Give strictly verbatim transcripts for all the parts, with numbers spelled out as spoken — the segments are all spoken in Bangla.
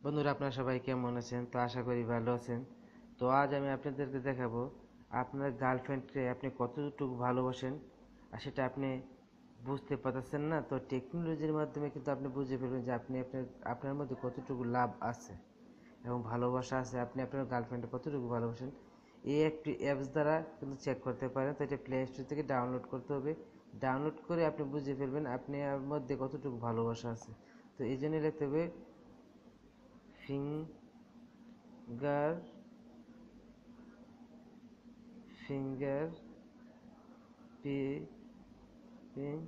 বন্ধুরা, আপনারা সবাই কেমন আছেন? তো আশা করি ভালো আছেন। তো আজ আমি আপনাদেরকে দেখাবো আপনার গার্লফ্রেন্ডকে আপনি কতটুকু ভালোবাসেন, আর সেটা আপনি বুঝতে পারতেছেন না। তো টেকনোলজির মাধ্যমে কিন্তু আপনি বুঝে ফেলবেন যে আপনি আপনার আপনার মধ্যে কতটুকু লাভ আছে এবং ভালোবাসা আছে, আপনি আপনার গার্লফ্রেন্ডকে কতটুকু ভালোবাসেন। এই একটি অ্যাপস দ্বারা কিন্তু চেক করতে পারেন। তো এটা প্লে স্টোর থেকে ডাউনলোড করতে হবে। ডাউনলোড করে আপনি বুঝে ফেলবেন আপনার মধ্যে কতটুকু ভালোবাসা আছে। তো এই জন্য লিখতে হবে finger finger print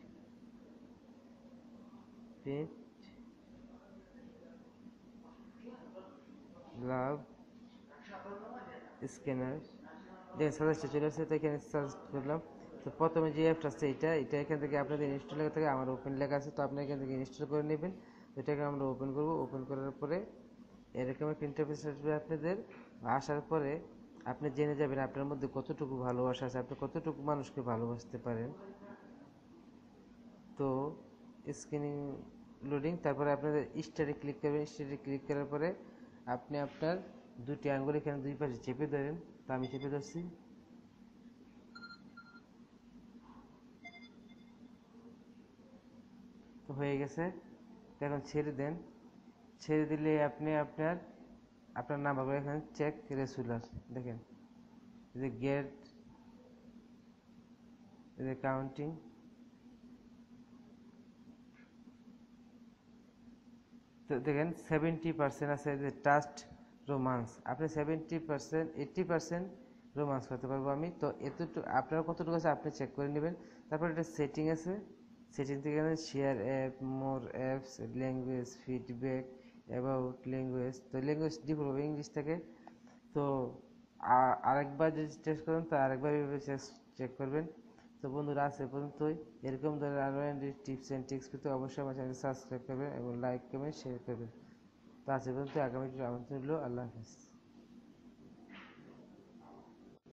print love scanner. দেখেন সাজেস্টে চলে আসছে, তো এখানে সার্চ করলাম। তো প্রথমে যে অ্যাপটা আছে এটা এটা এখান থেকে আপনাদের ইনস্টল লেখা থাকে, আমার ওপেন লেখা আছে। তো আপনি এখান থেকে ইনস্টল করে নেবেন। এটাকে আমরা ওপেন করব। ওপেন করার পরে এরকম একটা ইন্টারফেস আসবে আপনাদের। আসার পরে আপনি জেনে যাবেন আপনার মধ্যে কতটুকু ভালোবাসা আছে, আপনি কতটুকু মানুষকে ভালোবাসতে পারেন। তো স্ক্রিনিং লোডিং, তারপরে আপনাদের স্টারে ক্লিক করবেন। স্টারে ক্লিক করার পরে আপনি আপনার দুটি আঙ্গুল এখানে দুই পাশে চেপে ধরেন। তো আমি চেপে ধরছি। তো হয়ে গেছে। এখন ছেড়ে দেন। ছেড়ে দিলে আপনি আপনার আপনার নাম্বারগুলো এখানে চেক রেসুলার দেখেন, এই যে গেট, এই যে কাউন্টিং। তো দেখেন সেভেন্টি পার্সেন্ট আছে যে টাস্ট রোমান্স। আপনি seventy percent eighty percent romance করতে পারবো আমি। তো এতটুকু আপনার কতটুকু আছে আপনি চেক করে নেবেন। তারপর একটা সেটিং আছে, সেটিং থেকে share app, more apps, language, feedback, about language. তো ল্যাঙ্গুয়েজ ডিফল্ট হবে ইংলিশ থেকে। তো আরেকবার যদি টেস্ট করেন তো আরেকবার এভাবে চেক করবেন। তো বন্ধুরা, আজ এ পর্যন্তই। এরকম ধরনের আরও টিপস অ্যান্ড ট্রিক্স পেতে অবশ্যই আমার চ্যানেল সাবস্ক্রাইব করবেন এবং লাইক করবেন, শেয়ার করবেন। তো আজ এ পর্যন্ত, আগামী আমন্ত্রণ রইল। আল্লাহ হাফিজ।